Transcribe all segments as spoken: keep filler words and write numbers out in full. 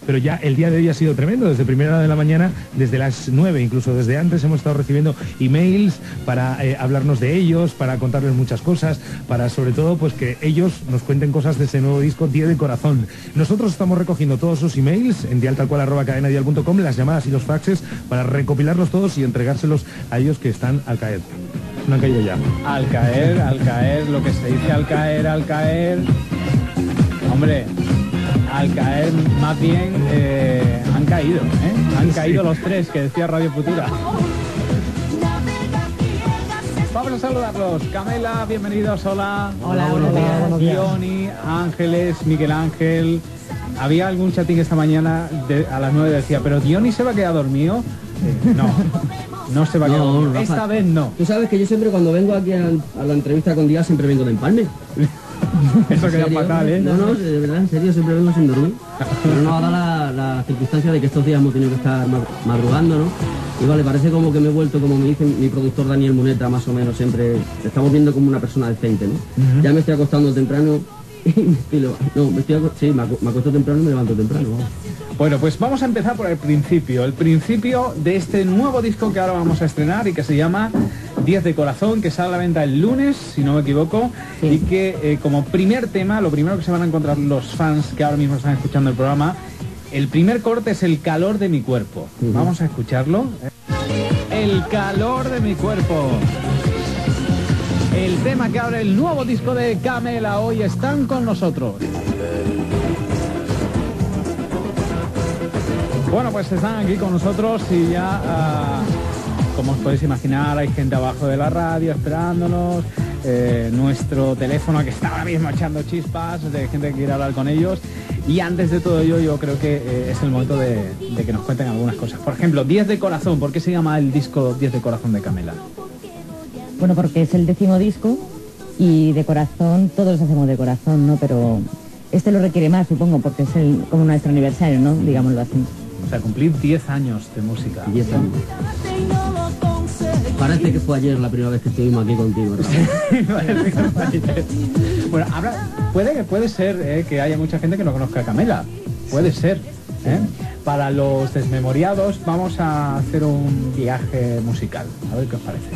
pero ya el día de hoy ha sido tremendo, desde primera hora de la mañana, desde las nueve, incluso desde antes hemos estado recibiendo emails para eh, hablarnos de ellos, para contarles muchas cosas, para sobre todo pues que ellos nos cuenten cosas de ese nuevo disco diez de Corazón. Nosotros estamos recogiendo todos sus emails en dialtalcual arroba cadena dial punto com, las llamadas y los faxes para recopilarlos todos y entregárselos a ellos que están al caer. No han caído ya. Al caer, al caer, lo que se dice al caer, al caer. Hombre, al caer más bien eh, han caído, ¿eh? Han caído sí. Los tres que decía Radio Futura. Vamos a saludarlos. Camela, bienvenidos, hola. Hola, buenos días. Buenos días. Diony, Ángeles, Miguel Ángel. Había algún chatín esta mañana de, a las nueve decía, pero Diony se va a quedar dormido. Eh, no, no se va a quedar no, dormido. Rafa, esta vez no. Tú sabes que yo siempre cuando vengo aquí a, a la entrevista con Díaz siempre vengo de empalme. Eso queda fatal, ¿eh? No, no, de verdad, en serio, siempre vengo sin dormir. Pero no, ahora la, la circunstancia de que estos días hemos tenido que estar madrugando, ¿no? Y vale, parece como que me he vuelto, como me dice mi productor Daniel Muneta, más o menos, siempre estamos viendo como una persona decente, ¿no? Uh-huh. Ya me estoy acostando temprano y me estoy no, me estoy sí, me, me acuesto temprano y me levanto temprano. Vamos. Bueno, pues vamos a empezar por el principio, el principio de este nuevo disco que ahora vamos a estrenar y que se llama diez de Corazón, que sale a la venta el lunes, si no me equivoco, sí. Y que eh, como primer tema, lo primero que se van a encontrar los fans que ahora mismo están escuchando el programa, el primer corte es El calor de mi cuerpo. Uh-huh. Vamos a escucharlo. El calor de mi cuerpo. El tema que abre el nuevo disco de Camela. Hoy están con nosotros. Bueno, pues están aquí con nosotros y ya, uh, como os podéis imaginar, hay gente abajo de la radio esperándonos. Eh, nuestro teléfono que está ahora mismo echando chispas de gente que quiere hablar con ellos. Y antes de todo ello, yo creo que eh, es el momento de, de que nos cuenten algunas cosas. Por ejemplo, diez de Corazón. ¿Por qué se llama el disco diez de Corazón de Camela? Bueno, porque es el décimo disco y de corazón, todos los hacemos de corazón, ¿no? Pero este lo requiere más, supongo, porque es el, como nuestro aniversario, ¿no? Digámoslo así. O sea, cumplir diez años de música. diez años. Parece que fue ayer la primera vez que estuvimos aquí contigo, Bueno, habrá, puede, puede ser eh, que haya mucha gente que no conozca a Camela. Puede ser. ¿eh? Para los desmemoriados vamos a hacer un viaje musical. A ver qué os parece.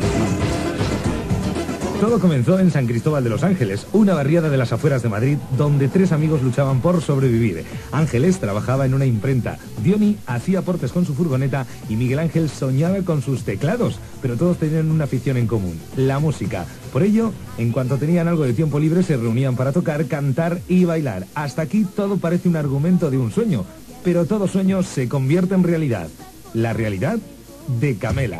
Todo comenzó en San Cristóbal de los Ángeles, una barriada de las afueras de Madrid, donde tres amigos luchaban por sobrevivir. Ángeles trabajaba en una imprenta, Diony hacía aportes con su furgoneta y Miguel Ángel soñaba con sus teclados, pero todos tenían una afición en común, la música. Por ello, en cuanto tenían algo de tiempo libre, se reunían para tocar, cantar y bailar. Hasta aquí todo parece un argumento de un sueño, pero todo sueño se convierte en realidad. La realidad de Camela.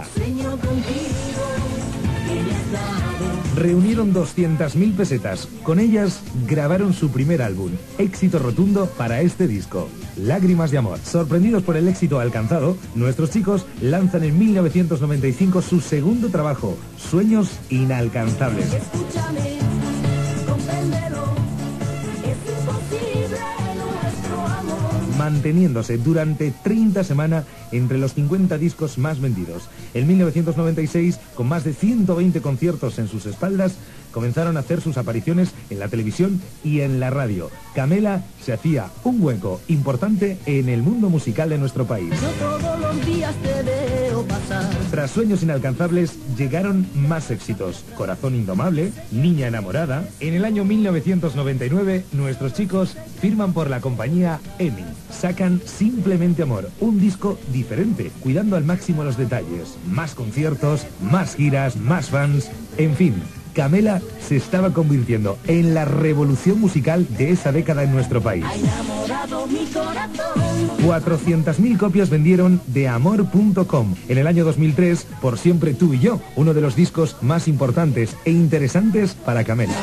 Reunieron doscientas mil pesetas. Con ellas grabaron su primer álbum. Éxito rotundo para este disco. Lágrimas de amor. Sorprendidos por el éxito alcanzado, nuestros chicos lanzan en mil novecientos noventa y cinco su segundo trabajo, Sueños inalcanzables. Manteniéndose durante treinta semanas entre los cincuenta discos más vendidos. En mil novecientos noventa y seis, con más de ciento veinte conciertos en sus espaldas, comenzaron a hacer sus apariciones en la televisión y en la radio. Camela se hacía un hueco importante en el mundo musical de nuestro país. Yo todos los días te veo pasar. Tras Sueños inalcanzables llegaron más éxitos. Corazón indomable, Niña enamorada. En el año mil novecientos noventa y nueve, nuestros chicos firman por la compañía EMI. Sacan Simplemente Amor, un disco diferente, cuidando al máximo los detalles. Más conciertos, más giras, más fans, en fin. Camela se estaba convirtiendo en la revolución musical de esa década en nuestro país. cuatrocientas mil copias vendieron de amor punto com. En el año dos mil tres, Por siempre tú y yo, uno de los discos más importantes e interesantes para Camela.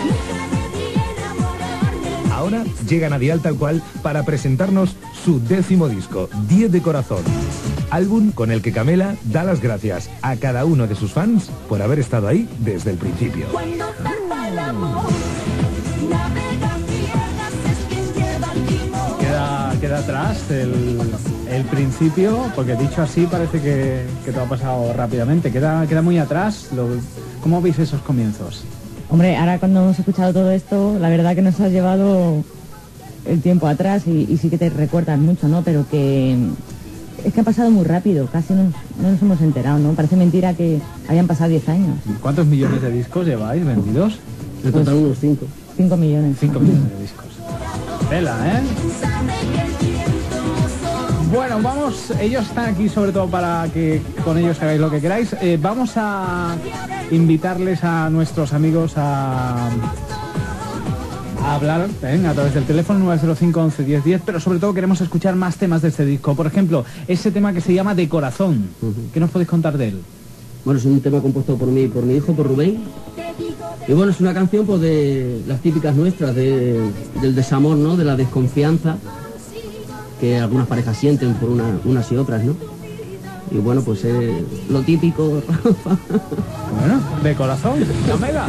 Ahora llegan a Dial Tal Cual para presentarnos su décimo disco, diez de Corazón. Álbum con el que Camela da las gracias a cada uno de sus fans por haber estado ahí desde el principio. Queda, queda atrás el, el principio, porque dicho así parece que, que todo ha pasado rápidamente. Queda, queda muy atrás. Lo, ¿Cómo veis esos comienzos? Hombre, ahora cuando hemos escuchado todo esto, la verdad que nos ha llevado el tiempo atrás y, y sí que te recuerdan mucho, ¿no? Pero que es que ha pasado muy rápido, casi no, no nos hemos enterado, ¿no? Parece mentira que hayan pasado diez años. ¿Cuántos millones de discos lleváis vendidos? En total unos cinco. cinco millones. cinco millones de discos. Vela, ¿eh? Bueno, vamos, ellos están aquí sobre todo para que con ellos hagáis lo que queráis. Eh, vamos a invitarles a nuestros amigos a... a hablar ¿eh? a través del teléfono nueve cero cinco once diez diez, pero sobre todo queremos escuchar más temas de este disco. Por ejemplo, ese tema que se llama De Corazón. Uh-huh. ¿Qué nos podéis contar de él? Bueno, es un tema compuesto por mí y por mi hijo, por Rubén. Y bueno, es una canción pues de las típicas nuestras, de, del desamor, ¿no? De la desconfianza que algunas parejas sienten por una, unas y otras, ¿no? Y bueno, pues eh, lo típico, Rafa. Bueno, De Corazón, Camela.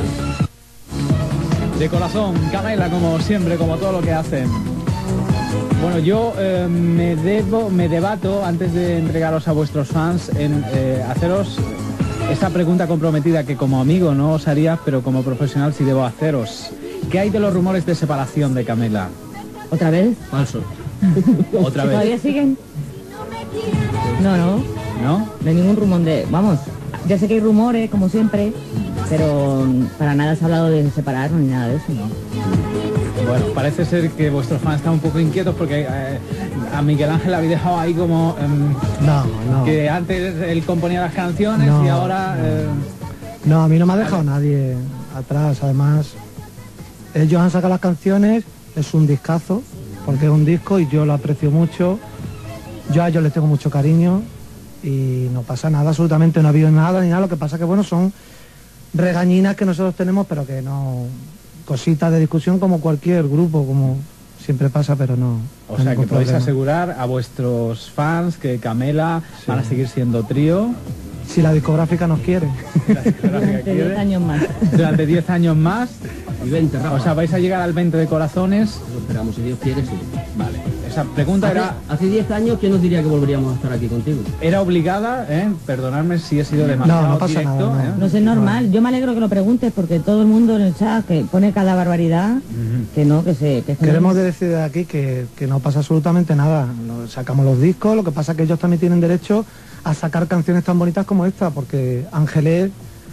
De Corazón, Camela, como siempre, como todo lo que hacen. Bueno, yo eh, me debo, me debato, antes de entregaros a vuestros fans, en eh, haceros esa pregunta comprometida que como amigo no os haría, pero como profesional sí debo haceros. ¿Qué hay de los rumores de separación de Camela? ¿Otra vez? Falso. ¿Otra vez? ¿Todavía siguen? No, no. ¿No? No hay ningún rumor de... Vamos, ya sé que hay rumores, como siempre, pero para nada se ha hablado de separarnos ni nada de eso, ¿no? Bueno, parece ser que vuestros fans están un poco inquietos porque eh, a Miguel Ángel habéis dejado ahí como... Eh, no, no. Que antes él componía las canciones no, y ahora... Eh, no, a mí no me ha dejado nadie atrás. Además, ellos han sacado las canciones, es un discazo, porque es un disco y yo lo aprecio mucho. Yo a ellos les tengo mucho cariño y no pasa nada, absolutamente no ha habido nada ni nada. Lo que pasa que, bueno, son regañinas que nosotros tenemos, pero que no... Cositas de discusión como cualquier grupo, como siempre pasa, pero no. O no sea, que podéis problema. asegurar a vuestros fans que Camela sí. van a seguir siendo trío. Si la discográfica nos quiere. Si la discográfica Durante quiere. diez años más. Durante diez años más. Y veinte, Rafa. O sea, vais a llegar al veinte de corazones. Lo esperamos, si Dios quiere, sí. Vale. Esa pregunta hace, era... Hace diez años, ¿quién nos diría que volveríamos a estar aquí contigo? Era obligada, ¿eh? Perdonadme si he sido demasiado no, no pasa directo. Nada, no. ¿eh? No sé, normal. Yo me alegro que lo preguntes porque todo el mundo en el chat que pone cada barbaridad, uh-huh. que no, que se... Que Queremos no. decir de aquí que, que no pasa absolutamente nada. Nos sacamos los discos, lo que pasa es que ellos también tienen derecho a sacar canciones tan bonitas como esta, porque Ángeles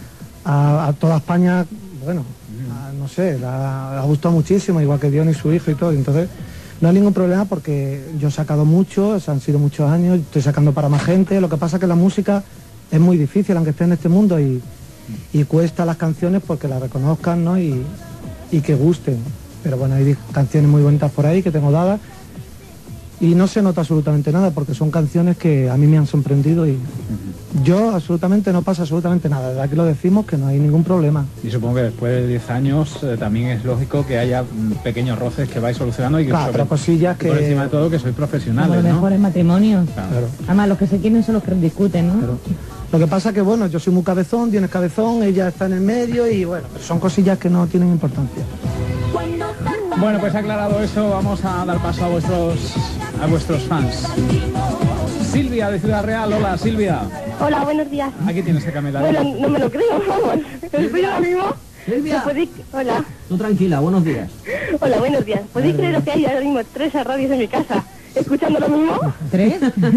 a, a toda España, bueno, a, no sé, la, la ha gustado muchísimo, igual que Dion y su hijo y todo. Entonces, no hay ningún problema porque yo he sacado mucho, han sido muchos años, estoy sacando para más gente. Lo que pasa es que la música es muy difícil, aunque esté en este mundo, y, y cuesta las canciones porque las reconozcan, ¿no? Y, y que gusten. Pero bueno, hay canciones muy bonitas por ahí que tengo dadas y no se nota absolutamente nada porque son canciones que a mí me han sorprendido y yo absolutamente no pasa absolutamente nada. Desde aquí lo decimos que no hay ningún problema. Y supongo que después de diez años eh, también es lógico que haya mm, pequeños roces que vais solucionando y que claro, sobre, cosillas que... por encima de todo que sois profesionales, Como los ¿no? mejores matrimonios. Claro. Además, los que se quieren son los que discuten, ¿no? Claro. Lo que pasa que, bueno, yo soy muy cabezón, tienes cabezón, ella está en el medio y, bueno, son cosillas que no tienen importancia. Bueno, pues aclarado eso, vamos a dar paso a vuestros a vuestros fans. Silvia de Ciudad Real, hola Silvia. Hola, buenos días. Aquí tienes a Camela. Bueno, no me lo creo, vamos. Estoy ahora mismo. Silvia. ¿Podéis... Hola. Tú tranquila, buenos días. Hola, buenos días. ¿Podéis creer lo que hay ahora mismo tres radios en mi casa escuchando lo mismo? ¿Tres?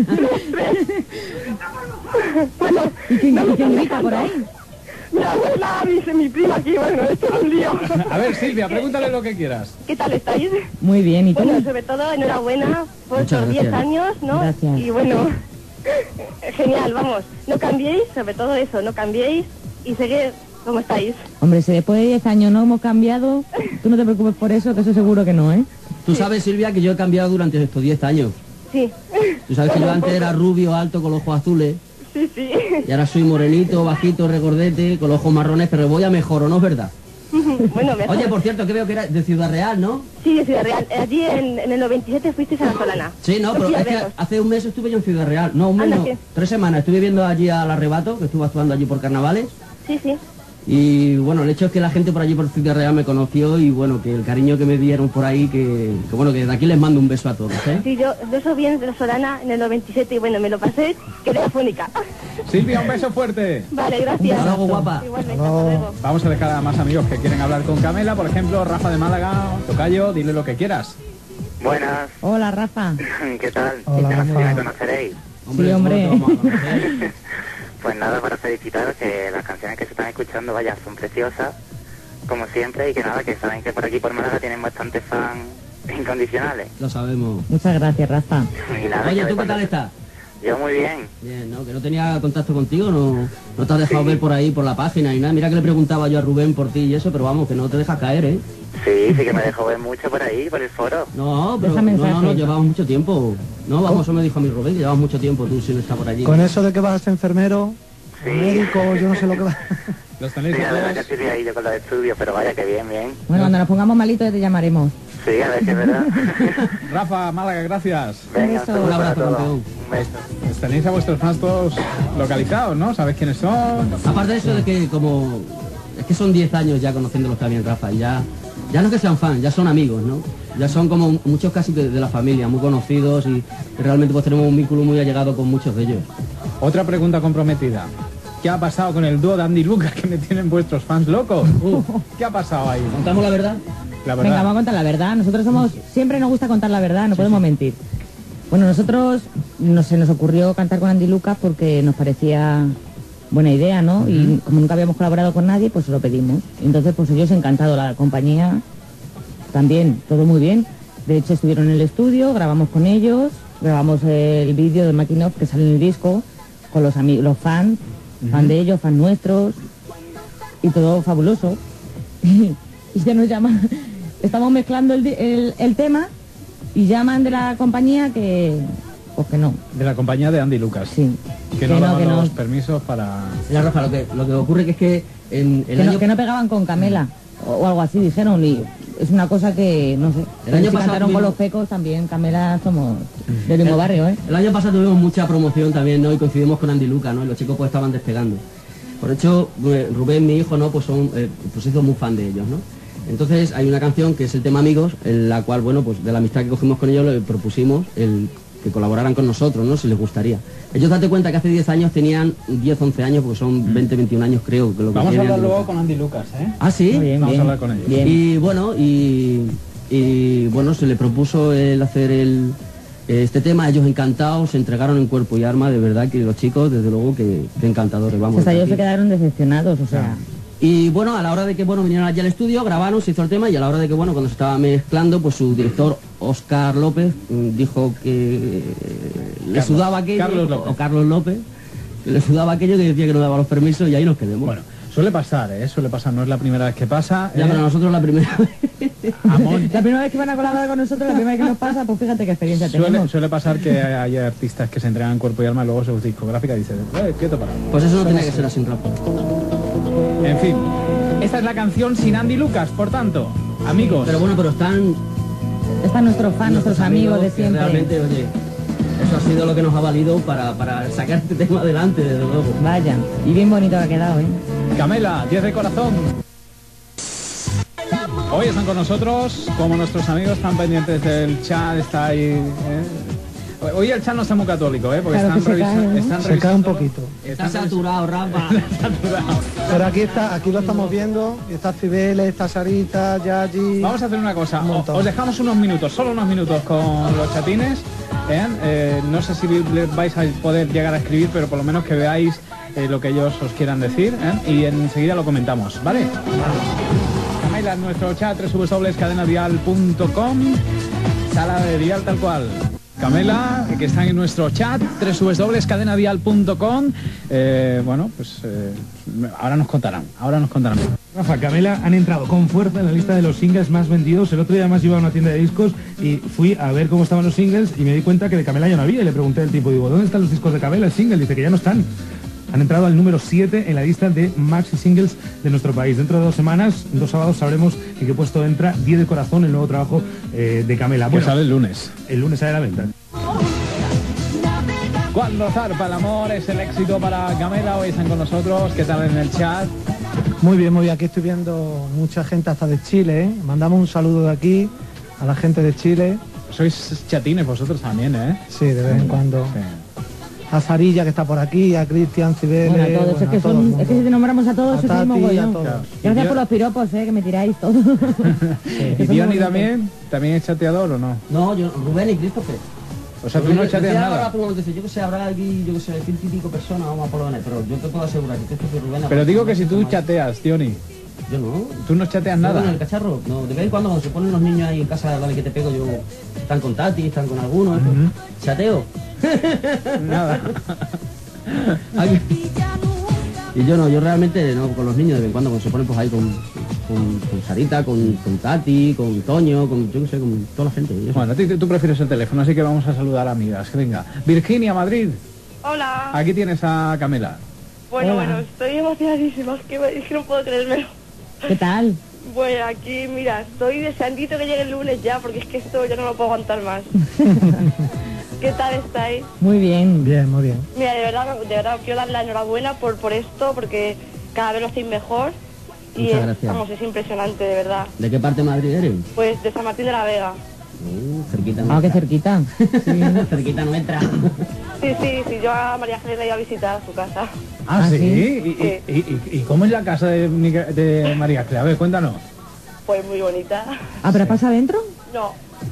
Bueno, ¿Y quién, no y me quién están grita por dejando. ahí? Mi abuela, mi, mi prima aquí, bueno, esto es un lío. A ver Silvia, pregúntale lo que quieras. ¿Qué tal estáis? Muy bien, ¿y tú? Bueno, sobre todo, enhorabuena por Muchas estos diez gracias. años, ¿no? Gracias. Y bueno, genial, vamos. No cambiéis, sobre todo eso, no cambiéis y seguid como estáis. Hombre, si después de diez años no hemos cambiado, tú no te preocupes por eso, que eso seguro que no, ¿eh? Tú sabes, Silvia, que yo he cambiado durante estos diez años. Sí. Tú sabes que yo antes era rubio, alto, con los ojos azules. Sí, sí. Y ahora soy morenito, bajito, regordete, con los ojos marrones, pero voy a mejor, ¿o no es verdad? Bueno, mejor. Oye, por cierto, que veo que era de Ciudad Real, ¿no? Sí, de Ciudad Real. Allí en, en el noventa y siete fuisteis a La Solana. Sí, no, pero Fui a es que veros. hace un mes estuve yo en Ciudad Real. No, un mes Anda, no, ¿qué? tres semanas. Estuve viendo allí al Arrebato, que estuvo actuando allí por carnavales. Sí, sí. Y bueno, el hecho es que la gente por allí por Ciudad Real me conoció y bueno, que el cariño que me dieron por ahí, que, que bueno, que de aquí les mando un beso a todos, ¿eh? Sí, yo, yo soy bien de La Solana en el noventa y siete y bueno, me lo pasé, quedé afónica. Silvia, un beso fuerte. Vale, gracias. Hasta luego, guapa. Igualmente, Hasta hasta luego. luego. Vamos a dejar a más amigos que quieren hablar con Camela, por ejemplo, Rafa de Málaga, Tocayo, dile lo que quieras. Buenas. Hola, Rafa. ¿Qué tal? Hola, Ya Rafa. me conoceréis. Sí, hombre. Pues nada, para felicitaros que las canciones que se están escuchando, vaya, son preciosas, como siempre, y que nada, que saben que por aquí por Málaga tienen bastantes fans incondicionales. Lo sabemos. Muchas gracias, Rafa. Y nada, Oye, que ¿tú qué de tal paso- estás? Yo muy bien. Bien, ¿no? Que no tenía contacto contigo, no, no te has dejado Sí. ver por ahí, por la página y nada. Mira que le preguntaba yo a Rubén por ti y eso, pero vamos, que no te dejas caer, ¿eh? Sí, sí que me dejó ver mucho por ahí, por el foro. No, pero Deja no, no, mensaje. no, llevamos mucho tiempo. No, vamos, eso me dijo a mí Rubén, que llevamos mucho tiempo tú sin estar por allí. Con eso de que vas a ser enfermero, Sí. médico, yo no sé lo que va. Los tenéis Sí, a la verdad que todos. estoy ahí yo con los estudios, pero vaya que bien, bien. Bueno, cuando nos pongamos malitos te llamaremos. Sí, a ver si es verdad. Rafa, Málaga, gracias. Venga, beso. saludos Un abrazo, para todos. campeón. Un beso. Pues tenéis a vuestros fans todos localizados, ¿no? ¿Sabéis quiénes son? Aparte de eso de que como... Es que son diez años ya conociéndolos también, Rafa, y ya... Ya no es que sean fans, ya son amigos, ¿no? Ya son como muchos casi de, de la familia, muy conocidos y, y realmente pues tenemos un vínculo muy allegado con muchos de ellos. Otra pregunta comprometida. ¿Qué ha pasado con el dúo de Andy y Lucas que me tienen vuestros fans locos? ¿Qué ha pasado ahí? ¿Contamos la verdad? La Venga, verdad. vamos a contar la verdad. Nosotros somos, siempre nos gusta contar la verdad, no podemos mentir. Bueno, nosotros no se nos ocurrió cantar con Andy Lucas porque nos parecía buena idea, ¿no? Y como nunca habíamos colaborado con nadie, pues se lo pedimos. Entonces, pues ellos encantado, la compañía también, todo muy bien. De hecho, estuvieron en el estudio, grabamos con ellos, grabamos el vídeo de Making Of que sale en el disco, con los amigos, los fans, fan de ellos, fan nuestros, y todo fabuloso. Y ya nos llaman, estamos mezclando el, di- el, el tema y llaman de la compañía que, pues que no, De la compañía de Andy y Lucas. sí. Que no daban que no, los permisos para... La Rafa, lo que, lo que ocurre que es que en el que año... no, que no pegaban con Camela o, o algo así, dijeron, y es una cosa que, no sé, El año si pasado cantaron con tuvimos- los pecos también, Camela somos del mismo barrio, ¿eh? El año pasado tuvimos mucha promoción también, ¿no? Y coincidimos con Andy Luca, ¿no? Y los chicos pues estaban despegando. Por hecho, eh, Rubén, mi hijo, ¿no? Pues son, eh, pues hizo muy fan de ellos, ¿no? Entonces hay una canción que es el tema Amigos, en la cual, bueno, pues de la amistad que cogimos con ellos le propusimos el que colaboraran con nosotros, ¿no? Si les gustaría. Ellos, date cuenta que hace diez años tenían diez, once años, porque son veinte, veintiún años creo que lo que Vamos a tiene hablar Andy luego Lucas. con Andy Lucas, ¿eh? Ah, sí. Muy bien, Vamos a bien, hablar con ellos. bien. Y bueno, y, y bueno, se le propuso el hacer el, este tema, ellos encantados, se entregaron en cuerpo y alma, de verdad que los chicos, desde luego que, que encantadores, vamos. Hasta ellos aquí. se quedaron decepcionados, o sea, Y bueno, a la hora de que bueno vinieron allí al estudio, grabaron, se hizo el tema y a la hora de que bueno, cuando se estaba mezclando, pues su director Óscar López mm, dijo que eh, le Carlos, sudaba aquello, Carlos López. o Carlos López, que le sudaba aquello, que decía que no daba los permisos y ahí nos quedamos. Bueno, suele pasar, ¿eh? Suele pasar, no es la primera vez que pasa. ya ¿eh? para nosotros la primera vez. Amón. la primera vez que van a colaborar con nosotros, la primera vez que nos pasa, pues fíjate qué experiencia Suele, tenemos. suele pasar que hay artistas que se entregan en cuerpo y alma y luego su discográfica dice, eh, quieto para. Pues eso no tenía que ser así, Rafa. En fin, esta es la canción sin Andy Lucas, por tanto, amigos. Pero bueno, pero están Están nuestros fans, nuestros amigos de que siempre. realmente, oye, eso ha sido lo que nos ha valido para, para sacar este tema adelante, desde luego. Vaya, y bien bonito ha quedado, ¿eh? Camela, diez de corazón. Hoy están con nosotros, como nuestros amigos están pendientes del chat, está ahí. ¿eh? Hoy el chat no está muy católico, ¿eh? Porque Claro están, que se revisa- cae, ¿no? están Se cae un revisándolo. poquito. Está Están saturado, Rafa. revisando. Pero aquí está, aquí lo estamos viendo, y está Cibeles, está Sarita, Yayi. Vamos a hacer una cosa, Un o- montón. os dejamos unos minutos, solo unos minutos con los chatines. ¿eh? Eh, no sé si le vais a poder llegar a escribir, pero por lo menos que veáis eh, lo que ellos os quieran decir, ¿eh? Y enseguida lo comentamos, ¿vale? Camila, en nuestro chat w w w punto cadena dial punto com, sala de dial tal cual. Camela, que están en nuestro chat, w w w punto cadena dial punto com. Eh, bueno, pues eh, ahora nos contarán, ahora nos contarán. Rafa, Camela han entrado con fuerza en la lista de los singles más vendidos. El otro día además iba a una tienda de discos y fui a ver cómo estaban los singles y me di cuenta que de Camela ya no había. Y le pregunté al tipo, digo, ¿dónde están los discos de Camela, el single? Dice que ya no están. Han entrado al número siete en la lista de maxi singles de nuestro país. Dentro de dos semanas, dos sábados, sabremos en qué puesto entra diez de corazón, el nuevo trabajo eh, de Camela. Que Bueno, sale el lunes. el lunes sale a la venta. Cuando zarpa el amor es el éxito para Camela. Hoy están con nosotros. ¿Qué tal en el chat? Muy bien, muy bien. Aquí estoy viendo mucha gente hasta de Chile, ¿eh? Mandamos un saludo de aquí a la gente de Chile. Sois chatines vosotros también, ¿eh? Sí, de vez en cuando. Sí. a Sarilla que está por aquí, a Cristian, Cibeles... Bueno, a todos, bueno, es, que a todo el son, mundo. es que si te nombramos a todos, A es Tati, un mogollón. a todos. Claro. Gracias Y por yo- los piropos, eh, que me tiráis todo. ¿Y Diony también? ¿También es chateador o no? No, yo, Rubén y Christopher. O sea, tú no chateas nada. Yo que sé, habrá aquí, yo que sé, ciento y pico personas, vamos a por lo menos, pero yo te puedo asegurar que Christopher y Rubén... Pero digo que si tú más. chateas, Diony, Yo no. tú no chateas Yo con el nada. cacharro, no, de vez en cuando cuando se ponen los niños ahí en casa, dale que te pego, yo... Están con Tati, están con algunos, eso. Chateo. Nada. Aquí. Y yo no, yo realmente no, con los niños de vez en cuando, cuando se ponen pues ahí con, con, con Sarita, con, con Tati, con Toño, con yo qué sé, con toda la gente. y eso. Bueno, a ti tú prefieres el teléfono, así que vamos a saludar a amigas. Que venga. Virginia, Madrid. Hola. Aquí tienes a Camela. Bueno, Hola. bueno, estoy emocionadísima, es que, es que no puedo creérmelo. ¿Qué tal? Bueno, aquí, mira, estoy deseandito que llegue el lunes ya, porque es que esto ya no lo puedo aguantar más. ¿Qué tal estáis? Muy bien. Bien, muy bien. Mira, de verdad, de verdad, quiero dar la enhorabuena por, por esto, porque cada vez lo hacéis mejor. Y Muchas es, gracias. vamos, es impresionante, de verdad. ¿De qué parte de Madrid eres? Pues de San Martín de la Vega. Uh, cerquita Ah, qué nuestra. cerquita. Cerquita nuestra. Sí, sí, sí, yo a María Ángeles la iba a visitar a su casa. Ah, ¿Ah, sí. sí? ¿Y, y, y, y cómo es la casa de, Mica- de María Ángeles? A ver, cuéntanos. Pues muy bonita. Ah, ¿pero pasa adentro? No.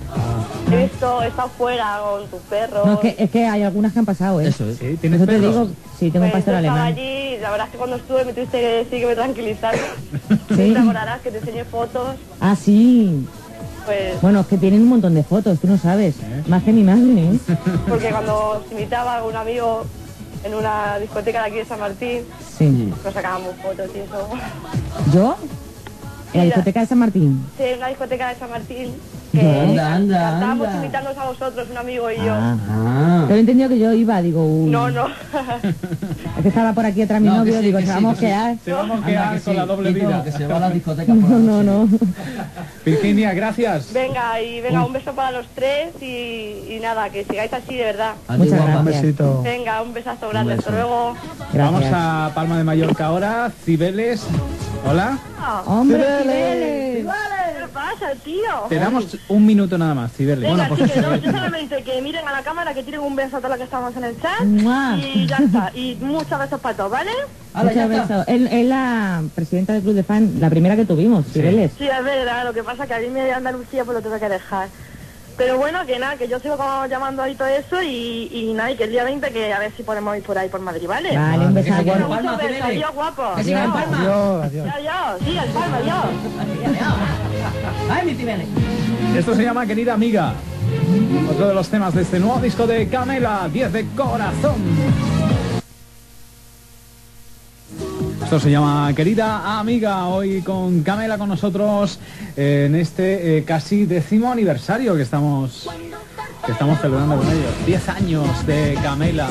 He visto, he estado fuera con tu perro. No, es que, es que hay algunas que han pasado, ¿eh? Eso es. Sí, ¿tienes Eso te perros? digo, sí, tengo un Pues pastor yo estaba alemán. allí, la verdad es que cuando estuve me tuviste que decir que me tranquilizara. Sí. Te acordarás que te enseñé fotos, Ah, sí. pues, Bueno, es que tienen un montón de fotos, tú no sabes. Más que mi madre, ¿eh? porque cuando os invitaba a un amigo en una discoteca de aquí de San Martín, Sí. nos sacábamos fotos y eso. ¿Yo? En la Mira. discoteca de San Martín. Sí, en una discoteca de San Martín, No. que Anda, anda, estábamos anda. invitándonos a vosotros, un amigo y yo. Ah. Ah. Pero he entendido que yo iba, digo, uy. No, no. Es que estaba por aquí atrás mi No, que novio, sí, digo, que se sí, vamos a que sí. quedar. Te vamos a Anda, quedar que con sí, la doble Tito, vida. que se va a la discoteca por la No, no, noche. no. Virginia, gracias. Venga, y venga, un beso para los tres y, y nada, que sigáis así de verdad. Adiós, Muchas guapa. Un gracias. besito. Venga, un besazo grande, Un beso. hasta luego. Vamos Gracias. a Palma de Mallorca ahora. Cibeles. Hola. ¡Hombre, Cibeles. Cibeles! ¿Qué pasa, tío? Te damos un minuto nada más, Cibeles. Venga, Bueno, pues chicos, yo solamente que miren a la cámara, que tiren un beso a todos los que estamos en el chat ¡Mua! y ya está. Y muchos besos para todos, ¿vale? Hala, ya Muchas está. besos. Él es la presidenta del club de fan, la primera que tuvimos, Cibeles. Sí, es verdad, lo que pasa es que a mí me de Andalucía pues lo tuve que dejar. Pero bueno, que nada, que yo sigo como llamando ahí todo eso y, y nada, y que el día veinte que a ver si podemos ir por ahí por Madrid, ¿vale? Vale, un Que se besazo. quede en Muchos Palma, besos, Cibeles. adiós, guapo. Que siga en Adiós. Palma. Adiós, adiós. Adiós, sí, al palma, adiós. Ay, mi Cibeles. esto se llama Querida Amiga. Otro de los temas de este nuevo disco de Camela, diez de corazón. Esto se llama Querida Amiga, hoy con Camela con nosotros eh, en este eh, casi décimo aniversario que estamos que estamos celebrando con ellos. diez años de Camela.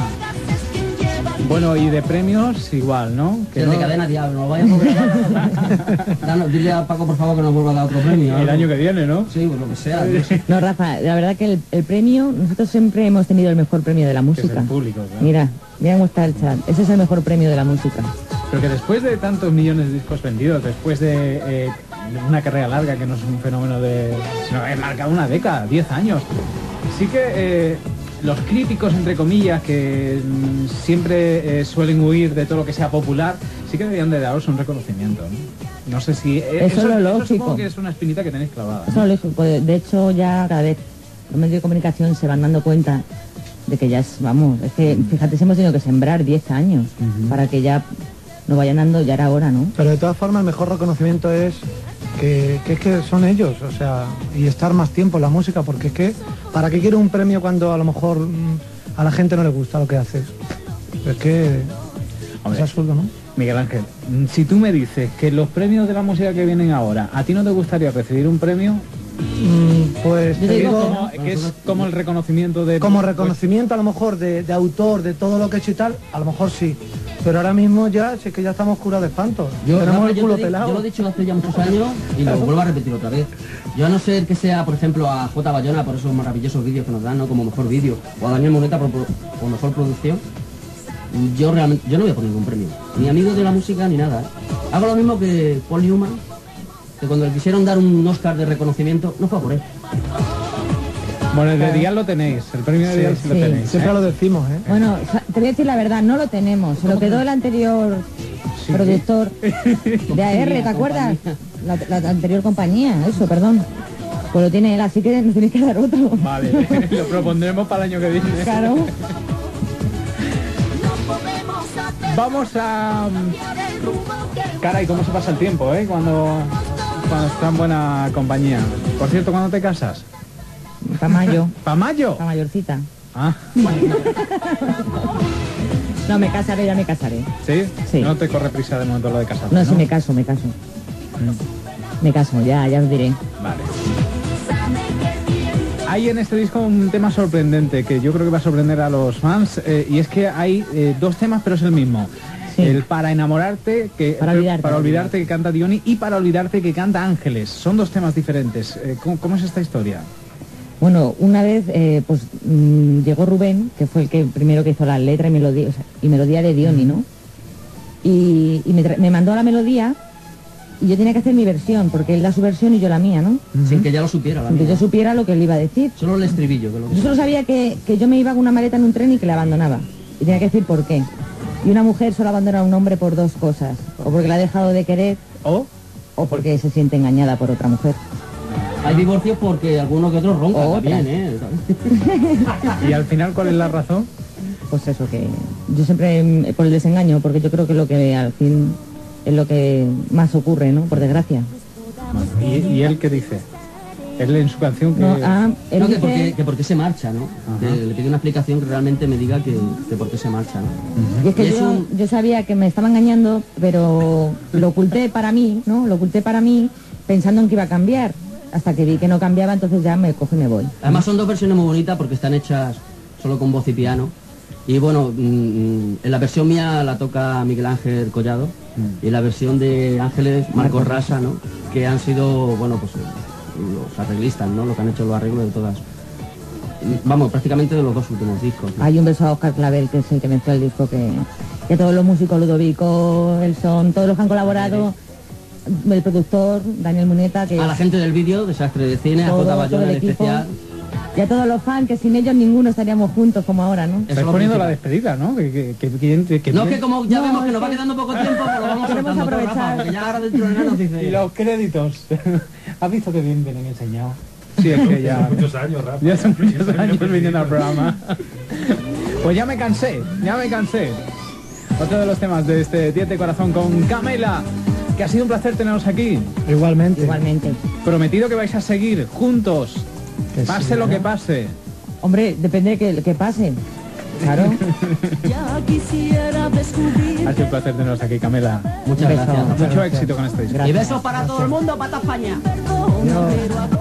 Bueno, y de premios igual, ¿no? Que no- de cadena diablo, no vaya a volver a Danos, dile a Paco por favor que nos vuelva a dar otro premio. el algo. año que viene, ¿no? Sí, pues lo que sea. yo sé. No, Rafa, la verdad que el, el premio, nosotros siempre hemos tenido el mejor premio de la Que es música. el público, claro. Mira, mira cómo está el chat. Ese es el mejor premio de la música. Pero que después de tantos millones de discos vendidos, después de, eh, de una carrera larga que no es un fenómeno de... sino que ha marcado una década, diez años, sí que eh, los críticos, entre comillas, que mm, siempre eh, suelen huir de todo lo que sea popular, sí que deberían de daros un reconocimiento, ¿no? No sé si... eh, Eso es lo eso lógico. supongo que es una espinita que tenéis clavada. Eso lo lógico. De hecho, ya cada vez los medios de comunicación se van dando cuenta de que ya es, vamos, es que fíjate, si hemos tenido que sembrar diez años para que ya nos vayan dando, ya era hora, ¿no? Pero de todas formas el mejor reconocimiento es que, que es que son ellos, o sea, y estar más tiempo en la música, porque es que, ¿para qué quiero un premio cuando a lo mejor mm, a la gente no le gusta lo que haces? Es que Hombre. es absurdo, ¿no? Miguel Ángel, mm, si tú me dices que los premios de la música que vienen ahora, ¿a ti no te gustaría recibir un premio? Mm, pues Yo te digo digo, Como, que es como el reconocimiento de... como reconocimiento a lo mejor de, de autor, de todo lo que he hecho y tal, a lo mejor sí. Pero ahora mismo ya, si es que ya estamos curados de espanto. Yo, Tenemos Rafa, el yo culo te di- pelado. yo lo he dicho hace ya muchos años y lo vuelvo a repetir otra vez. Yo a no ser que sea, por ejemplo, a J. Bayona por esos maravillosos vídeos que nos dan, ¿no? Como mejor vídeo, o a Daniel Moneta por, por- por mejor producción, yo realmente, yo no voy a poner ningún premio. Ni amigo de la música ni nada. ¿eh? Hago lo mismo que Paul Newman, que cuando le quisieron dar un Oscar de reconocimiento, no fue a por él. Bueno, el de Dial lo tenéis, el premio de Sí, Dial sí lo sí. tenéis. Siempre ¿eh? lo decimos, ¿eh? Bueno, sa- te te voy a decir la verdad, no lo tenemos. Se lo quedó el anterior Sí. productor de A R, ¿te acuerdas? La, la anterior compañía, eso, perdón. Pues lo tiene él, así que nos tiene que dar otro. Vale, lo propondremos para el año que viene. Claro. Vamos a... Caray, cómo se pasa el tiempo, ¿eh? Cuando, cuando está en buena compañía. Por cierto, ¿cuándo te casas? Pa' mayo, ¿Para mayo? pa' mayorcita. Ah, No, me casaré, ya me casaré. ¿sí? Sí. No te corre prisa de momento lo de casarte, No, ¿no? sí, me caso, me caso. Me caso, ya, ya os diré. Vale. Hay en este disco un tema sorprendente que yo creo que va a sorprender a los fans, eh, y es que hay eh, dos temas, pero es el mismo. Sí. El Para enamorarte, que Para olvidarte. para olvidarte que canta Diony, y Para olvidarte que canta Ángeles. Son dos temas diferentes. Eh, ¿cómo, cómo es esta historia? Bueno, una vez eh, pues mmm, llegó Rubén, que fue el que primero que hizo la letra y melodía, o sea, y melodía de Diony, ¿no? Y, y me, tra- me mandó la melodía y yo tenía que hacer mi versión, porque él da su versión y yo la mía, ¿no? Sin que ya lo supiera. La Sin que mía. yo supiera lo que él iba a decir. Solo el estribillo. Que lo que Yo solo sabía que, que yo me iba con una maleta en un tren y que la abandonaba. Y tenía que decir por qué. Y una mujer solo abandona a un hombre por dos cosas. O porque la ha dejado de querer, ¿O? o porque se siente engañada por otra mujer. Hay divorcios porque alguno que otro ronca O también, otras. ¿eh? ¿Y al final cuál es la razón? Pues eso, que yo siempre mm, por el desengaño, porque yo creo que lo que al fin es lo que más ocurre, ¿no? Por desgracia. ¿Y, y él qué dice? Él en su canción que... No, ah, él No, que dice- porque, que porque se marcha, ¿no? Ajá. Que le pide una explicación que realmente me diga que, que por qué se marcha, ¿no? Y es que Y es yo, un- yo sabía que me estaba engañando, pero lo oculté para mí, ¿no? Lo oculté para mí pensando en que iba a cambiar. Hasta que vi que no cambiaba, entonces ya me cojo y me voy. Además son dos versiones muy bonitas porque están hechas solo con voz y piano. Y bueno, mm, en la versión mía la toca Miguel Ángel Collado y en la versión de Ángeles Marcos Rasa, ¿no? Que han sido, bueno, pues los arreglistas, ¿no? Los que han hecho los arreglos de todas. Vamos, prácticamente de los dos últimos discos, ¿no? Hay un beso a Oscar Clavel, que es el que mezcló el disco, que, que todos los músicos, Ludovico, el son, todos los que han colaborado, el productor, Daniel Muneta, que A la gente del vídeo, Desastre de Cine, a todo, Jota todo Bayona el en equipo, especial. y a todos los fans, que sin ellos ninguno estaríamos juntos como ahora, ¿no? Eso es Estáis lo poniendo la principal. despedida, ¿no? Que, que, que, que- que- No, que como ya No, vemos que es nos va que- quedando poco tiempo, pues lo vamos Queremos soltando todo, aprovechar. Rafa, porque ya ahora dentro de nada nos dice... Y los créditos. ¿Has visto que bien vienen enseñados? Sí, es que ya... Muchos años, Rafa. Ya son muchos años viniendo al programa. Pues ya me cansé, ya me cansé. Otro de los temas de este diez de corazón con Camela, que ha sido un placer teneros aquí. Igualmente. Igualmente. Prometido que vais a seguir juntos, Que sí, pase lo ¿no? que pase. Hombre, depende de que, que pase. Claro. Ya quisiera descubrir. Ha sido un placer teneros aquí, Camela. Muchas Un beso. gracias, Rafa. Mucho gracias. éxito con este disco. Y besos para todo el mundo, para toda España. Perdona, pero ahora